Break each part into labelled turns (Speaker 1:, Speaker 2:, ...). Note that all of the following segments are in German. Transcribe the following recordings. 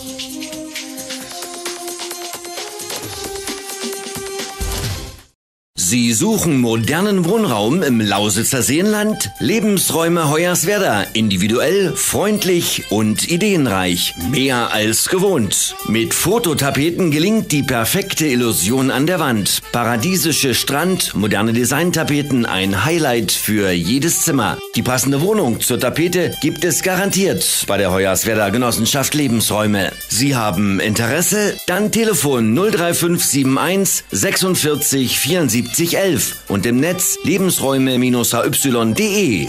Speaker 1: Sie suchen modernen Wohnraum im Lausitzer Seenland? Lebensräume Hoyerswerda. Individuell, freundlich und ideenreich. Mehr als gewohnt. Mit Fototapeten gelingt die perfekte Illusion an der Wand. Paradiesische Strand, moderne Designtapeten, ein Highlight für jedes Zimmer. Die passende Wohnung zur Tapete gibt es garantiert bei der Hoyerswerda Genossenschaft Lebensräume. Sie haben Interesse? Dann Telefon 03571 46 74 11 und im Netz lebensräume-hy.de.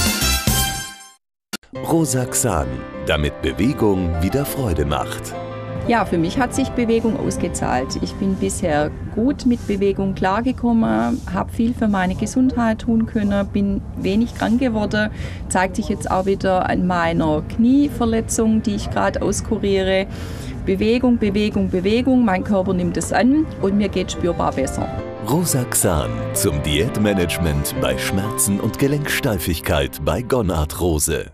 Speaker 2: Rosaxan, damit Bewegung wieder Freude macht.
Speaker 3: Ja, für mich hat sich Bewegung ausgezahlt. Ich bin bisher gut mit Bewegung klargekommen, habe viel für meine Gesundheit tun können, bin wenig krank geworden. Zeigt sich jetzt auch wieder an meiner Knieverletzung, die ich gerade auskuriere. Bewegung, Bewegung, Bewegung, mein Körper nimmt es an und mir geht spürbar besser.
Speaker 2: Rosaxan zum Diätmanagement bei Schmerzen und Gelenksteifigkeit bei Gonarthrose.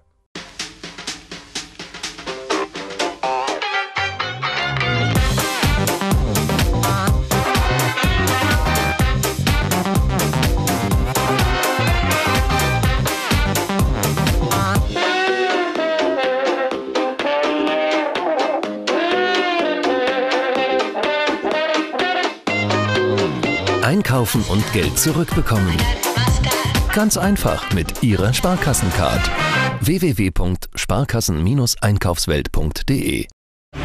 Speaker 4: Einkaufen und Geld zurückbekommen. Ganz einfach mit Ihrer Sparkassencard. www.sparkassen-einkaufswelt.de.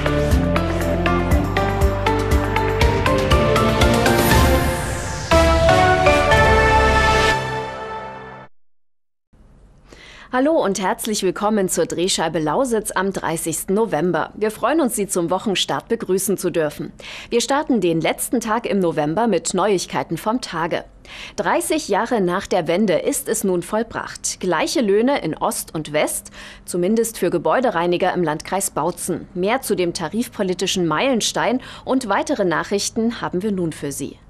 Speaker 5: Hallo und herzlich willkommen zur Drehscheibe Lausitz am 30. November. Wir freuen uns, Sie zum Wochenstart begrüßen zu dürfen. Wir starten den letzten Tag im November mit Neuigkeiten vom Tage. 30 Jahre nach der Wende ist es nun vollbracht. Gleiche Löhne in Ost und West, zumindest für Gebäudereiniger im Landkreis Bautzen. Mehr zu dem tarifpolitischen Meilenstein und weitere Nachrichten haben wir nun für Sie.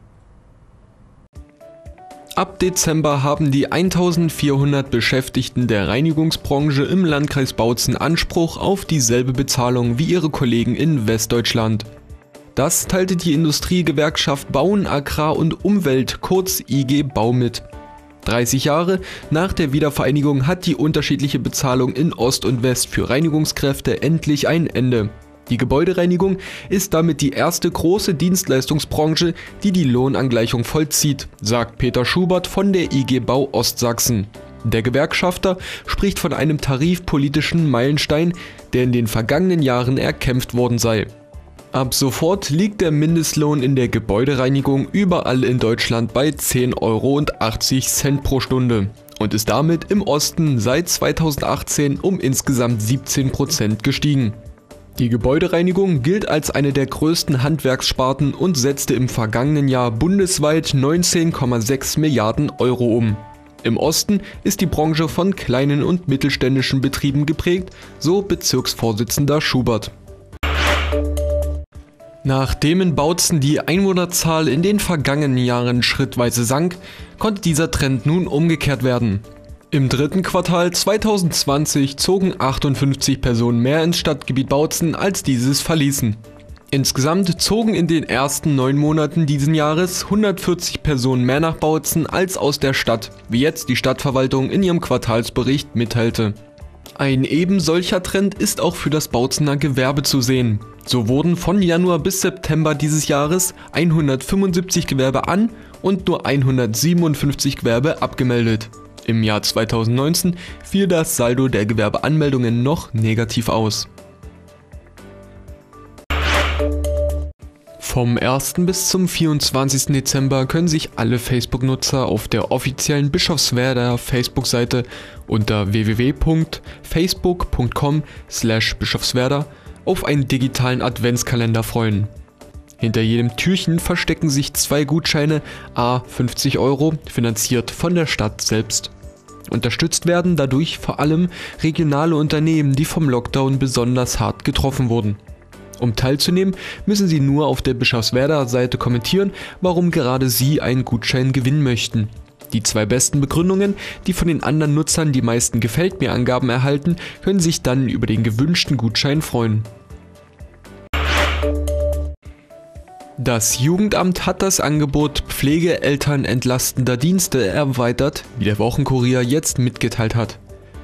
Speaker 6: Ab Dezember haben die 1400 Beschäftigten der Reinigungsbranche im Landkreis Bautzen Anspruch auf dieselbe Bezahlung wie ihre Kollegen in Westdeutschland. Das teilte die Industriegewerkschaft Bauen, Agrar und Umwelt, kurz IG Bau mit. 30 Jahre nach der Wiedervereinigung hat die unterschiedliche Bezahlung in Ost und West für Reinigungskräfte endlich ein Ende. Die Gebäudereinigung ist damit die erste große Dienstleistungsbranche, die die Lohnangleichung vollzieht, sagt Peter Schubert von der IG Bau Ostsachsen. Der Gewerkschafter spricht von einem tarifpolitischen Meilenstein, der in den vergangenen Jahren erkämpft worden sei. Ab sofort liegt der Mindestlohn in der Gebäudereinigung überall in Deutschland bei 10,80 Euro pro Stunde und ist damit im Osten seit 2018 um insgesamt 17% gestiegen. Die Gebäudereinigung gilt als eine der größten Handwerkssparten und setzte im vergangenen Jahr bundesweit 19,6 Milliarden Euro um. Im Osten ist die Branche von kleinen und mittelständischen Betrieben geprägt, so Bezirksvorsitzender Schubert. Nachdem in Bautzen die Einwohnerzahl in den vergangenen Jahren schrittweise sank, konnte dieser Trend nun umgekehrt werden. Im dritten Quartal 2020 zogen 58 Personen mehr ins Stadtgebiet Bautzen, als dieses verließen. Insgesamt zogen in den ersten 9 Monaten diesen Jahres 140 Personen mehr nach Bautzen als aus der Stadt, wie jetzt die Stadtverwaltung in ihrem Quartalsbericht mitteilte. Ein eben solcher Trend ist auch für das Bautzener Gewerbe zu sehen. So wurden von Januar bis September dieses Jahres 175 Gewerbe an und nur 157 Gewerbe abgemeldet. Im Jahr 2019 fiel das Saldo der Gewerbeanmeldungen noch negativ aus. Vom 1. bis zum 24. Dezember können sich alle Facebook-Nutzer auf der offiziellen Bischofswerder Facebook-Seite unter www.facebook.com/bischofswerda auf einen digitalen Adventskalender freuen. Hinter jedem Türchen verstecken sich 2 Gutscheine, à 50 Euro, finanziert von der Stadt selbst. Unterstützt werden dadurch vor allem regionale Unternehmen, die vom Lockdown besonders hart getroffen wurden. Um teilzunehmen, müssen Sie nur auf der Bischofswerda-Seite kommentieren, warum gerade Sie einen Gutschein gewinnen möchten. Die 2 besten Begründungen, die von den anderen Nutzern die meisten Gefällt-mir-Angaben erhalten, können sich dann über den gewünschten Gutschein freuen. Das Jugendamt hat das Angebot Pflegeeltern entlastender Dienste erweitert, wie der Wochenkurier jetzt mitgeteilt hat.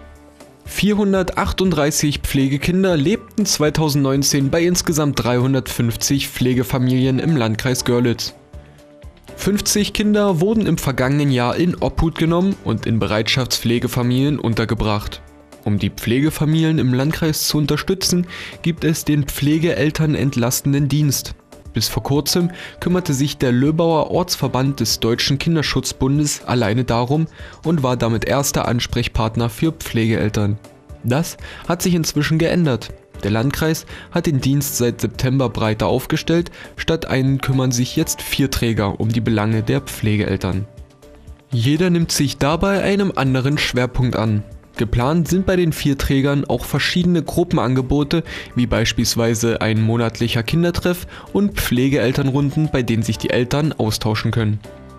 Speaker 6: 438 Pflegekinder lebten 2019 bei insgesamt 350 Pflegefamilien im Landkreis Görlitz. 50 Kinder wurden im vergangenen Jahr in Obhut genommen und in Bereitschaftspflegefamilien untergebracht. Um die Pflegefamilien im Landkreis zu unterstützen, gibt es den Pflegeeltern entlastenden Dienst. Bis vor kurzem kümmerte sich der Löbauer Ortsverband des Deutschen Kinderschutzbundes alleine darum und war damit erster Ansprechpartner für Pflegeeltern. Das hat sich inzwischen geändert. Der Landkreis hat den Dienst seit September breiter aufgestellt, statt einen kümmern sich jetzt 4 Träger um die Belange der Pflegeeltern. Jeder nimmt sich dabei einem anderen Schwerpunkt an. Geplant sind bei den 4 Trägern auch verschiedene Gruppenangebote, wie beispielsweise ein monatlicher Kindertreff und Pflegeelternrunden, bei denen sich die Eltern austauschen können.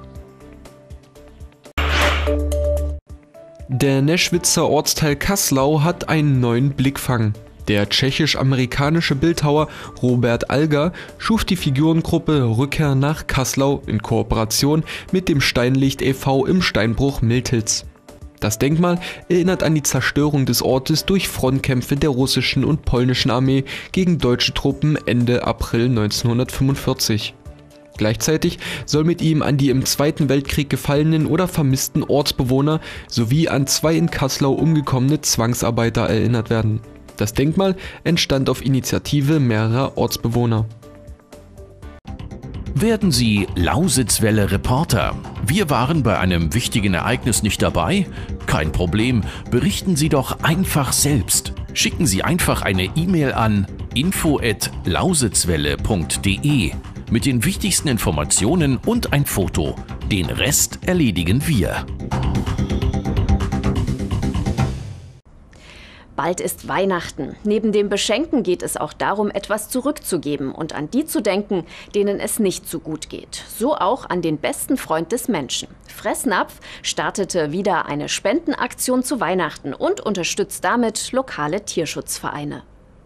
Speaker 6: Der Neschwitzer Ortsteil Kaslau hat einen neuen Blickfang. Der tschechisch-amerikanische Bildhauer Robert Alger schuf die Figurengruppe Rückkehr nach Kaslau in Kooperation mit dem Steinlicht e.V. im Steinbruch Miltitz. Das Denkmal erinnert an die Zerstörung des Ortes durch Frontkämpfe der russischen und polnischen Armee gegen deutsche Truppen Ende April 1945. Gleichzeitig soll mit ihm an die im Zweiten Weltkrieg gefallenen oder vermissten Ortsbewohner sowie an 2 in Kaslau umgekommene Zwangsarbeiter erinnert werden. Das Denkmal entstand auf Initiative mehrerer Ortsbewohner.
Speaker 7: Werden Sie Lausitzwelle-Reporter? Wir waren bei einem wichtigen Ereignis nicht dabei? Kein Problem, berichten Sie doch einfach selbst. Schicken Sie einfach eine E-Mail an info@lausitzwelle.de mit den wichtigsten Informationen und ein Foto. Den Rest erledigen wir.
Speaker 5: Bald ist Weihnachten. Neben dem Beschenken geht es auch darum, etwas zurückzugeben und an die zu denken, denen es nicht so gut geht. So auch an den besten Freund des Menschen. Fressnapf startete wieder eine Spendenaktion zu Weihnachten und unterstützt damit lokale Tierschutzvereine.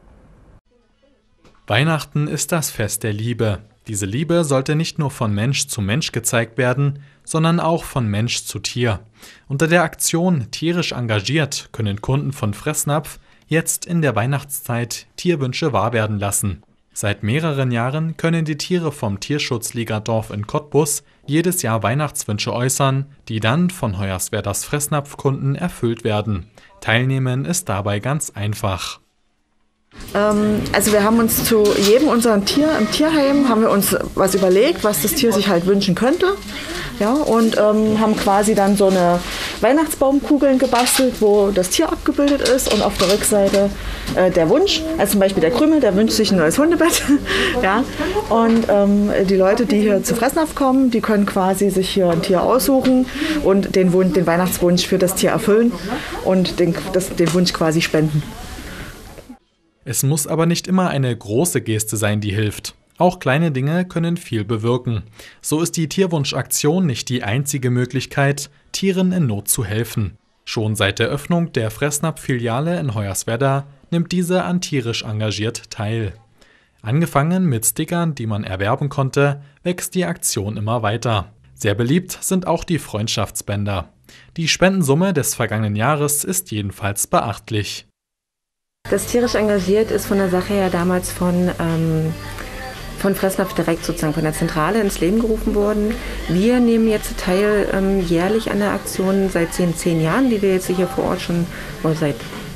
Speaker 8: Weihnachten ist das Fest der Liebe. Diese Liebe sollte nicht nur von Mensch zu Mensch gezeigt werden, sondern auch von Mensch zu Tier. Unter der Aktion Tierisch engagiert können Kunden von Fressnapf jetzt in der Weihnachtszeit Tierwünsche wahr werden lassen. Seit mehreren Jahren können die Tiere vom Tierschutz Ligadorf in Cottbus jedes Jahr Weihnachtswünsche äußern, die dann von Hoyerswerders Fressnapfkunden erfüllt werden. Teilnehmen ist dabei ganz einfach.
Speaker 9: Also wir haben uns zu jedem unserem Tier im Tierheim haben wir uns was überlegt, was das Tier sich halt wünschen könnte. Ja, und haben quasi dann so eine Weihnachtsbaumkugeln gebastelt, wo das Tier abgebildet ist und auf der Rückseite der Wunsch. Also zum Beispiel der Krümel, der wünscht sich ein neues Hundebett. Ja, und die Leute, die hier zu Fressnapf kommen, die können quasi sich hier ein Tier aussuchen und den Weihnachtswunsch für das Tier erfüllen und den Wunsch quasi spenden.
Speaker 8: Es muss aber nicht immer eine große Geste sein, die hilft. Auch kleine Dinge können viel bewirken. So ist die Tierwunschaktion nicht die einzige Möglichkeit, Tieren in Not zu helfen. Schon seit der Öffnung der Fressnapf-Filiale in Hoyerswerda nimmt diese an Tierisch engagiert teil. Angefangen mit Stickern, die man erwerben konnte, wächst die Aktion immer weiter. Sehr beliebt sind auch die Freundschaftsbänder. Die Spendensumme des vergangenen Jahres ist jedenfalls beachtlich.
Speaker 10: Das Tierisch engagiert ist von der Sache her damals von Fressnapf direkt sozusagen von der Zentrale ins Leben gerufen worden. Wir nehmen jetzt teil jährlich an der Aktion seit 10 Jahren, die wir jetzt hier vor Ort schon, oder seit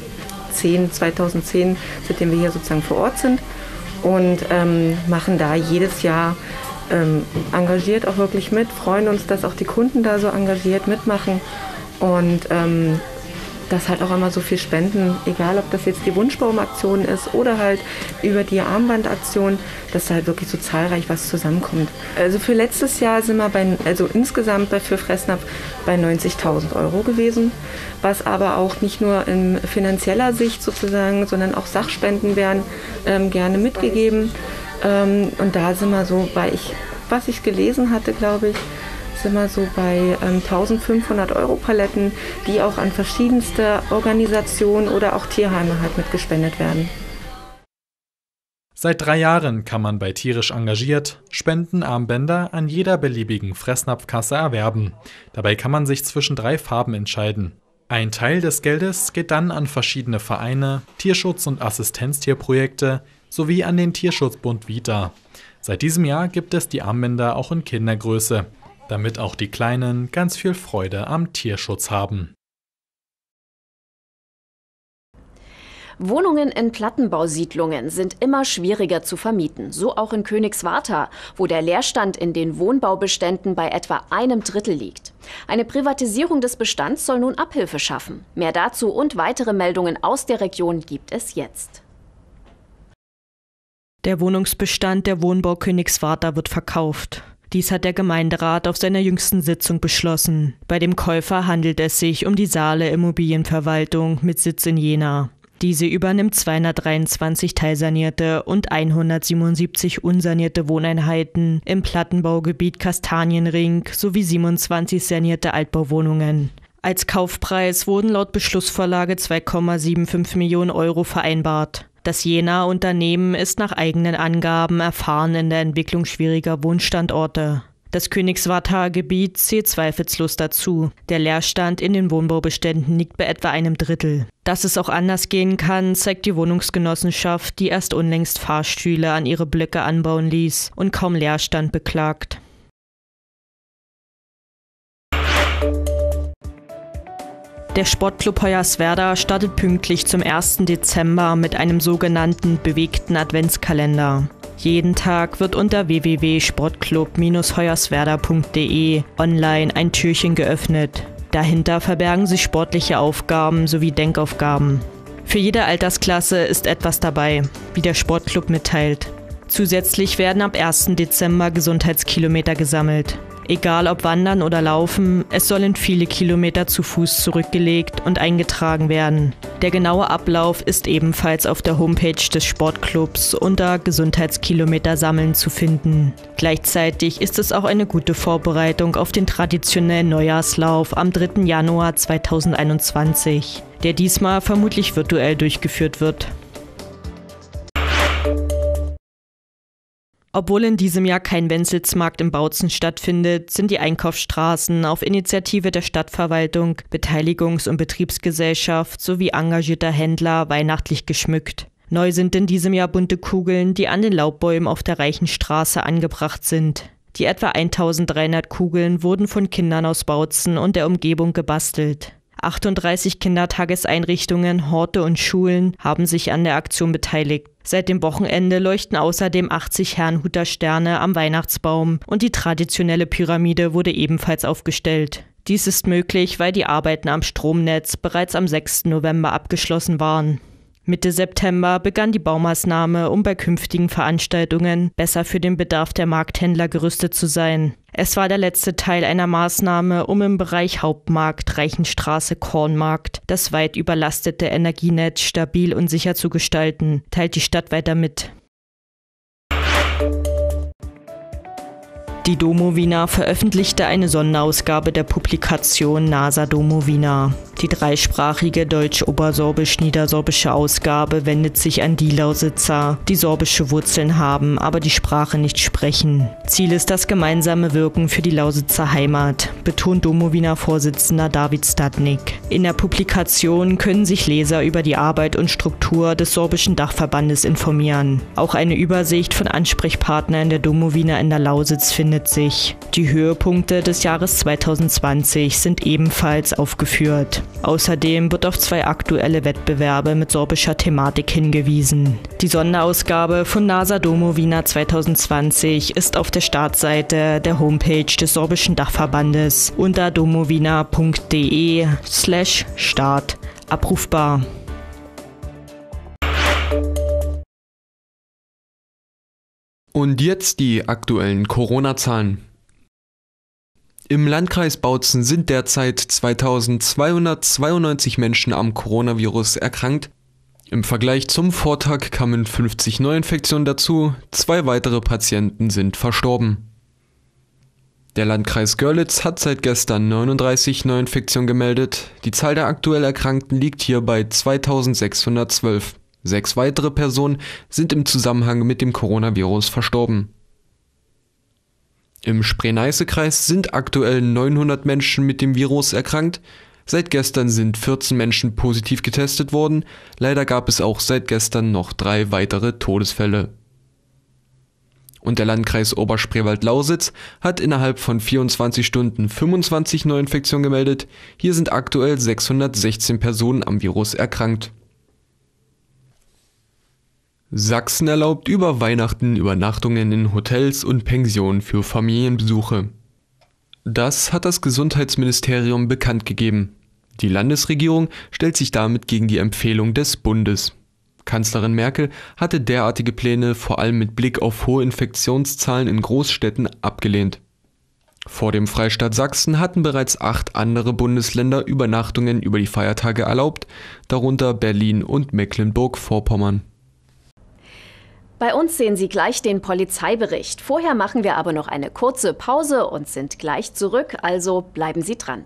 Speaker 10: 2010, seitdem wir hier sozusagen vor Ort sind und machen da jedes Jahr engagiert auch wirklich mit, freuen uns, dass auch die Kunden da so engagiert mitmachen und dass halt auch immer so viel spenden, egal ob das jetzt die Wunschbaumaktion ist oder halt über die Armbandaktion, dass da halt wirklich so zahlreich was zusammenkommt. Also für letztes Jahr sind wir insgesamt für Fressnapf bei 90.000 € gewesen, was aber auch nicht nur in finanzieller Sicht sozusagen, sondern auch Sachspenden werden gerne mitgegeben. Und da sind wir so was ich gelesen hatte, glaube ich, sind wir so bei 1.500 € Paletten, die auch an verschiedenste Organisationen oder auch Tierheime halt mitgespendet werden.
Speaker 8: Seit 3 Jahren kann man bei Tierisch engagiert Spendenarmbänder an jeder beliebigen Fressnapfkasse erwerben. Dabei kann man sich zwischen 3 Farben entscheiden. Ein Teil des Geldes geht dann an verschiedene Vereine, Tierschutz- und Assistenztierprojekte sowie an den Tierschutzbund Vita. Seit diesem Jahr gibt es die Armbänder auch in Kindergröße, damit auch die Kleinen ganz viel Freude am Tierschutz haben.
Speaker 5: Wohnungen in Plattenbausiedlungen sind immer schwieriger zu vermieten, so auch in Königswartha, wo der Leerstand in den Wohnbaubeständen bei etwa 1/3 liegt. Eine Privatisierung des Bestands soll nun Abhilfe schaffen. Mehr dazu und weitere Meldungen aus der Region gibt es jetzt.
Speaker 11: Der Wohnungsbestand der Wohnbau Königswartha wird verkauft. Dies hat der Gemeinderat auf seiner jüngsten Sitzung beschlossen. Bei dem Käufer handelt es sich um die Saale Immobilienverwaltung mit Sitz in Jena. Diese übernimmt 223 teilsanierte und 177 unsanierte Wohneinheiten im Plattenbaugebiet Kastanienring sowie 27 sanierte Altbauwohnungen. Als Kaufpreis wurden laut Beschlussvorlage 2,75 Millionen Euro vereinbart. Das Jenaer Unternehmen ist nach eigenen Angaben erfahren in der Entwicklung schwieriger Wohnstandorte. Das Königswarthaer Gebiet zählt zweifellos dazu. Der Leerstand in den Wohnbaubeständen liegt bei etwa 1/3. Dass es auch anders gehen kann, zeigt die Wohnungsgenossenschaft, die erst unlängst Fahrstühle an ihre Blöcke anbauen ließ und kaum Leerstand beklagt. Der Sportclub Hoyerswerda startet pünktlich zum 1. Dezember mit einem sogenannten bewegten Adventskalender. Jeden Tag wird unter www.sportclub-hoyerswerda.de online ein Türchen geöffnet. Dahinter verbergen sich sportliche Aufgaben sowie Denkaufgaben. Für jede Altersklasse ist etwas dabei, wie der Sportclub mitteilt. Zusätzlich werden ab 1. Dezember Gesundheitskilometer gesammelt. Egal ob Wandern oder Laufen, es sollen viele Kilometer zu Fuß zurückgelegt und eingetragen werden. Der genaue Ablauf ist ebenfalls auf der Homepage des Sportclubs unter Gesundheitskilometer sammeln zu finden. Gleichzeitig ist es auch eine gute Vorbereitung auf den traditionellen Neujahrslauf am 3. Januar 2021, der diesmal vermutlich virtuell durchgeführt wird. Obwohl in diesem Jahr kein Wenzelsmarkt im Bautzen stattfindet, sind die Einkaufsstraßen auf Initiative der Stadtverwaltung, Beteiligungs- und Betriebsgesellschaft sowie engagierter Händler weihnachtlich geschmückt. Neu sind in diesem Jahr bunte Kugeln, die an den Laubbäumen auf der Reichenstraße angebracht sind. Die etwa 1300 Kugeln wurden von Kindern aus Bautzen und der Umgebung gebastelt. 38 Kindertageseinrichtungen, Horte und Schulen haben sich an der Aktion beteiligt. Seit dem Wochenende leuchten außerdem 80 Herrnhuter Sterne am Weihnachtsbaum und die traditionelle Pyramide wurde ebenfalls aufgestellt. Dies ist möglich, weil die Arbeiten am Stromnetz bereits am 6. November abgeschlossen waren. Mitte September begann die Baumaßnahme, um bei künftigen Veranstaltungen besser für den Bedarf der Markthändler gerüstet zu sein. Es war der letzte Teil einer Maßnahme, um im Bereich Hauptmarkt, Reichenstraße, Kornmarkt das weit überlastete Energienetz stabil und sicher zu gestalten, teilt die Stadt weiter mit. Die Domowina veröffentlichte eine Sonderausgabe der Publikation NASA Domowina. Die dreisprachige deutsch-obersorbisch-niedersorbische Ausgabe wendet sich an die Lausitzer, die sorbische Wurzeln haben, aber die Sprache nicht sprechen. Ziel ist das gemeinsame Wirken für die Lausitzer Heimat, betont Domowina-Vorsitzender David Stadnik. In der Publikation können sich Leser über die Arbeit und Struktur des sorbischen Dachverbandes informieren. Auch eine Übersicht von Ansprechpartnern der Domowina in der Lausitz findet sich. Die Höhepunkte des Jahres 2020 sind ebenfalls aufgeführt. Außerdem wird auf 2 aktuelle Wettbewerbe mit sorbischer Thematik hingewiesen. Die Sonderausgabe von NASA Domowina 2020 ist auf der Startseite der Homepage des sorbischen Dachverbandes unter domowina.de/start abrufbar.
Speaker 6: Und jetzt die aktuellen Corona-Zahlen. Im Landkreis Bautzen sind derzeit 2292 Menschen am Coronavirus erkrankt. Im Vergleich zum Vortag kamen 50 Neuinfektionen dazu, 2 weitere Patienten sind verstorben. Der Landkreis Görlitz hat seit gestern 39 Neuinfektionen gemeldet. Die Zahl der aktuell Erkrankten liegt hier bei 2612. 6 weitere Personen sind im Zusammenhang mit dem Coronavirus verstorben. Im Spree-Neiße-Kreis sind aktuell 900 Menschen mit dem Virus erkrankt. Seit gestern sind 14 Menschen positiv getestet worden. Leider gab es auch seit gestern noch 3 weitere Todesfälle. Und der Landkreis Oberspreewald-Lausitz hat innerhalb von 24 Stunden 25 Neuinfektionen gemeldet. Hier sind aktuell 616 Personen am Virus erkrankt. Sachsen erlaubt über Weihnachten Übernachtungen in Hotels und Pensionen für Familienbesuche. Das hat das Gesundheitsministerium bekannt gegeben. Die Landesregierung stellt sich damit gegen die Empfehlung des Bundes. Kanzlerin Merkel hatte derartige Pläne vor allem mit Blick auf hohe Infektionszahlen in Großstädten abgelehnt. Vor dem Freistaat Sachsen hatten bereits 8 andere Bundesländer Übernachtungen über die Feiertage erlaubt, darunter Berlin und Mecklenburg-Vorpommern.
Speaker 5: Bei uns sehen Sie gleich den Polizeibericht. Vorher machen wir aber noch eine kurze Pause und sind gleich zurück, also bleiben Sie dran.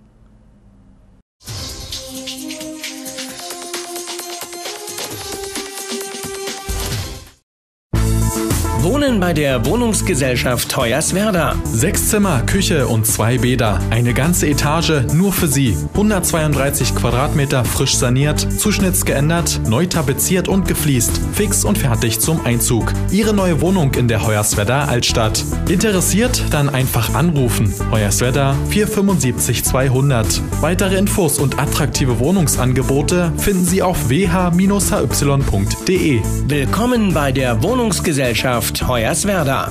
Speaker 12: Wohnen bei der Wohnungsgesellschaft Hoyerswerda.
Speaker 8: 6 Zimmer, Küche und 2 Bäder. Eine ganze Etage nur für Sie. 132 Quadratmeter frisch saniert, zuschnittsgeändert, neu tapeziert und gefliest. Fix und fertig zum Einzug. Ihre neue Wohnung in der Hoyerswerda Altstadt. Interessiert? Dann einfach anrufen. Hoyerswerda 475 200. Weitere Infos und attraktive Wohnungsangebote finden Sie auf wh-hy.de.
Speaker 12: Willkommen bei der Wohnungsgesellschaft Hoyerswerda.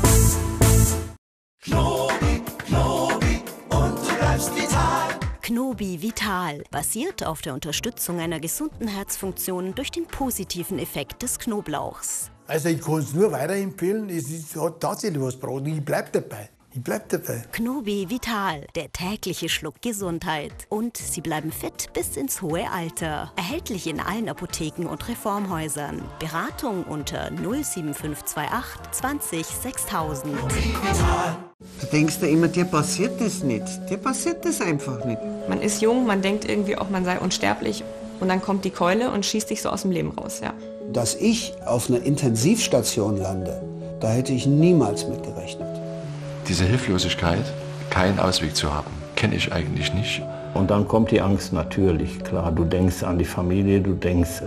Speaker 13: Knobi, Knobi und du bleibst vital.
Speaker 14: Knobi Vital basiert auf der Unterstützung einer gesunden Herzfunktion durch den positiven Effekt des Knoblauchs.
Speaker 15: Also ich kann es nur weiterempfehlen, es hat tatsächlich was gebracht. Ich bleib dabei.
Speaker 14: Knobi Vital, der tägliche Schluck Gesundheit. Und Sie bleiben fit bis ins hohe Alter. Erhältlich in allen Apotheken und Reformhäusern. Beratung unter 07528 20 6000.
Speaker 16: Du denkst dir immer, dir passiert das nicht. Dir passiert das einfach nicht.
Speaker 17: Man ist jung, man denkt irgendwie auch, man sei unsterblich. Und dann kommt die Keule und schießt dich so aus dem Leben raus, ja.
Speaker 18: Dass ich auf einer Intensivstation lande, da hätte ich niemals mit gerechnet.
Speaker 19: Diese Hilflosigkeit, keinen Ausweg zu haben, kenne ich eigentlich nicht.
Speaker 20: Und dann kommt die Angst natürlich, klar. Du denkst an die Familie, du denkst,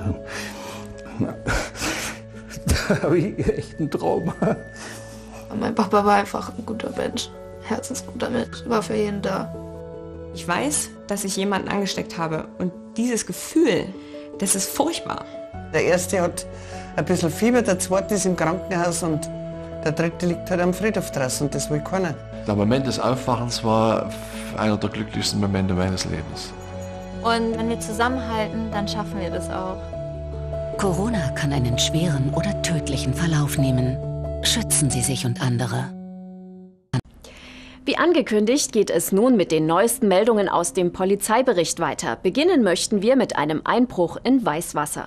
Speaker 20: da habe ich echt einen Traum.
Speaker 21: Mein Papa war einfach ein guter Mensch, herzensguter Mensch, war für jeden da.
Speaker 17: Ich weiß, dass ich jemanden angesteckt habe und dieses Gefühl, das ist furchtbar.
Speaker 16: Der erste hat ein bisschen Fieber, der zweite ist im Krankenhaus und der dritte liegt halt am Friedhof draußen und das will keiner.
Speaker 19: Der Moment des Aufwachens war einer der glücklichsten Momente meines Lebens.
Speaker 22: Und wenn wir zusammenhalten, dann schaffen wir das auch.
Speaker 14: Corona kann einen schweren oder tödlichen Verlauf nehmen. Schützen Sie sich und andere.
Speaker 5: Wie angekündigt geht es nun mit den neuesten Meldungen aus dem Polizeibericht weiter. Beginnen möchten wir mit einem Einbruch in Weißwasser.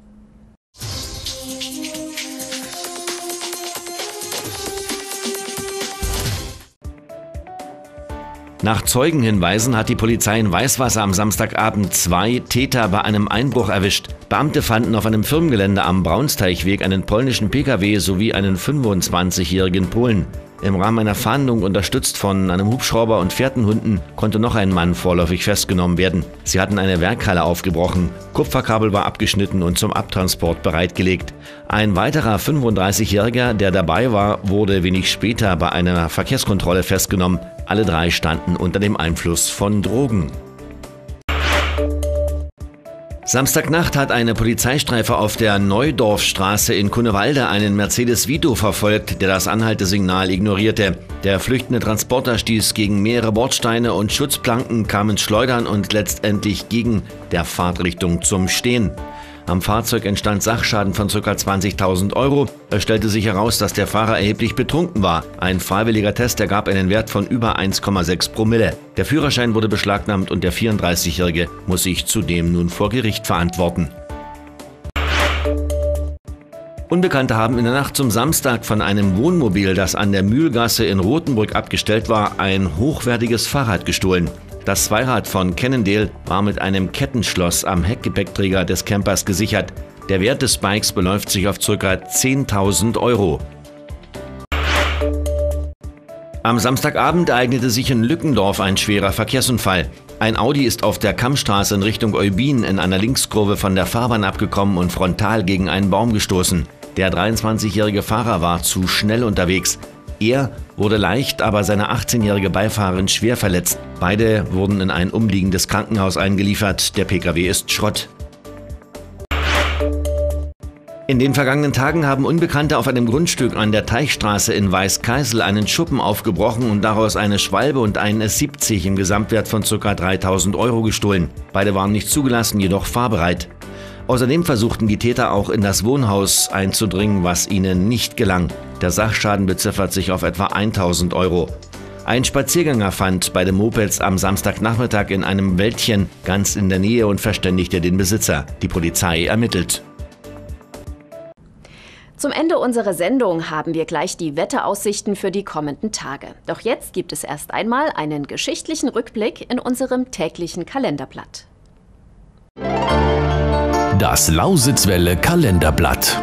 Speaker 1: Nach Zeugenhinweisen hat die Polizei in Weißwasser am Samstagabend 2 Täter bei einem Einbruch erwischt. Beamte fanden auf einem Firmengelände am Braunsteichweg einen polnischen Pkw sowie einen 25-jährigen Polen. Im Rahmen einer Fahndung, unterstützt von einem Hubschrauber und Fährtenhunden, konnte noch ein Mann vorläufig festgenommen werden. Sie hatten eine Werkhalle aufgebrochen, Kupferkabel war abgeschnitten und zum Abtransport bereitgelegt. Ein weiterer 35-Jähriger, der dabei war, wurde wenig später bei einer Verkehrskontrolle festgenommen. Alle 3 standen unter dem Einfluss von Drogen. Samstagnacht hat eine Polizeistreife auf der Neudorfstraße in Kunnewalde einen Mercedes Vito verfolgt, der das Anhaltesignal ignorierte. Der flüchtende Transporter stieß gegen mehrere Bordsteine und Schutzplanken, kam ins Schleudern und letztendlich gegen der Fahrtrichtung zum Stehen. Am Fahrzeug entstand Sachschaden von ca. 20.000 Euro. Es stellte sich heraus, dass der Fahrer erheblich betrunken war. Ein freiwilliger Test ergab einen Wert von über 1,6 Promille. Der Führerschein wurde beschlagnahmt und der 34-Jährige muss sich zudem nun vor Gericht verantworten. Unbekannte haben in der Nacht zum Samstag von einem Wohnmobil, das an der Mühlgasse in Rothenburg abgestellt war, ein hochwertiges Fahrrad gestohlen. Das Zweirad von Cannondale war mit einem Kettenschloss am Heckgepäckträger des Campers gesichert. Der Wert des Bikes beläuft sich auf ca. 10.000 Euro. Am Samstagabend ereignete sich in Lückendorf ein schwerer Verkehrsunfall. Ein Audi ist auf der Kammstraße in Richtung Eubin in einer Linkskurve von der Fahrbahn abgekommen und frontal gegen einen Baum gestoßen. Der 23-jährige Fahrer war zu schnell unterwegs. Er wurde leicht, aber seine 18-jährige Beifahrerin schwer verletzt. Beide wurden in ein umliegendes Krankenhaus eingeliefert. Der Pkw ist Schrott. In den vergangenen Tagen haben Unbekannte auf einem Grundstück an der Teichstraße in Weißkaisel einen Schuppen aufgebrochen und daraus eine Schwalbe und einen S70 im Gesamtwert von ca. 3.000 Euro gestohlen. Beide waren nicht zugelassen, jedoch fahrbereit. Außerdem versuchten die Täter auch in das Wohnhaus einzudringen, was ihnen nicht gelang. Der Sachschaden beziffert sich auf etwa 1.000 Euro. Ein Spaziergänger fand beide Mopeds am Samstagnachmittag in einem Wäldchen ganz in der Nähe und verständigte den Besitzer. Die Polizei ermittelt.
Speaker 5: Zum Ende unserer Sendung haben wir gleich die Wetteraussichten für die kommenden Tage. Doch jetzt gibt es erst einmal einen geschichtlichen Rückblick in unserem täglichen Kalenderblatt.
Speaker 7: Das Lausitzwelle Kalenderblatt.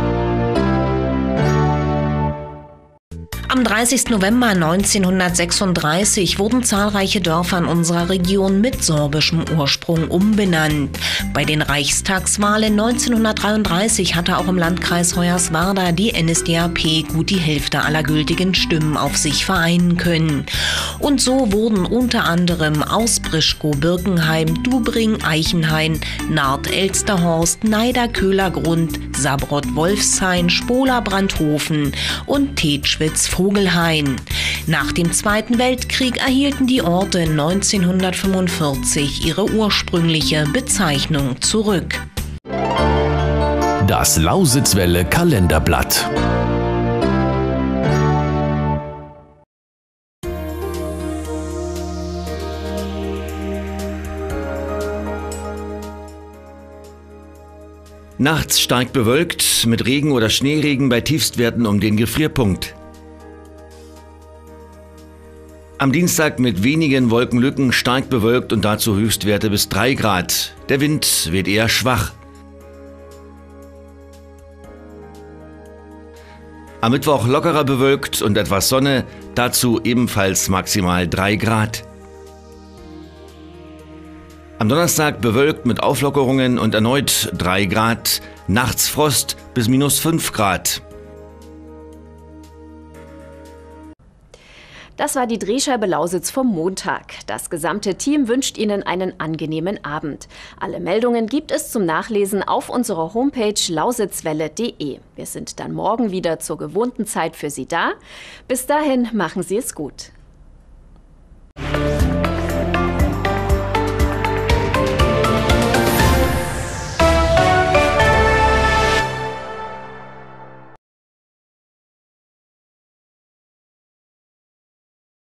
Speaker 2: Am 30. November 1936 wurden zahlreiche Dörfer in unserer Region mit sorbischem Ursprung umbenannt. Bei den Reichstagswahlen 1933 hatte auch im Landkreis Hoyerswerda die NSDAP gut die Hälfte aller gültigen Stimmen auf sich vereinen können. Und so wurden unter anderem Ausbrischkow, Birkenheim, Dubring, Eichenhain, Naht, Elsterhorst, Neider, Köhlergrund, Sabrott, Wolfshain, Spola, Brandhofen und Tetschwitz, Vogelhain. Nach dem Zweiten Weltkrieg erhielten die Orte 1945 ihre ursprüngliche Bezeichnung zurück.
Speaker 7: Das Lausitzwelle Kalenderblatt.
Speaker 1: Nachts stark bewölkt, mit Regen oder Schneeregen bei Tiefstwerten um den Gefrierpunkt. Am Dienstag mit wenigen Wolkenlücken, stark bewölkt und dazu Höchstwerte bis 3 Grad. Der Wind weht eher schwach. Am Mittwoch lockerer bewölkt und etwas Sonne, dazu ebenfalls maximal 3 Grad. Am Donnerstag bewölkt mit Auflockerungen und erneut 3 Grad, nachts Frost bis -5 Grad.
Speaker 5: Das war die Drehscheibe Lausitz vom Montag. Das gesamte Team wünscht Ihnen einen angenehmen Abend. Alle Meldungen gibt es zum Nachlesen auf unserer Homepage lausitzwelle.de. Wir sind dann morgen wieder zur gewohnten Zeit für Sie da. Bis dahin machen Sie es gut.